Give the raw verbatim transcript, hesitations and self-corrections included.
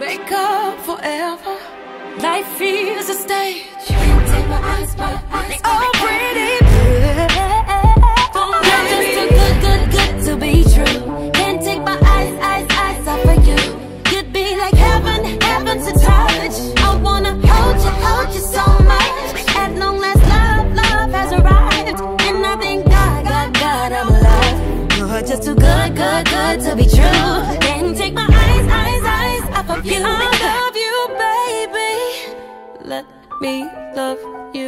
wake up forever. Life is a stage. Can't take my eyes, my eyes already good. You're just too good, good, good to be true. Can't take my eyes, eyes, eyes off of you. You'd be like heaven, heaven to touch. I wanna hold you, hold you so much. At long last, love, love has arrived, and I thank God, God, God, I'm alive. You're just too good, good, good to be true. Can't take my eyes, eyes, eyes off of you. I love you, baby. Let me love you.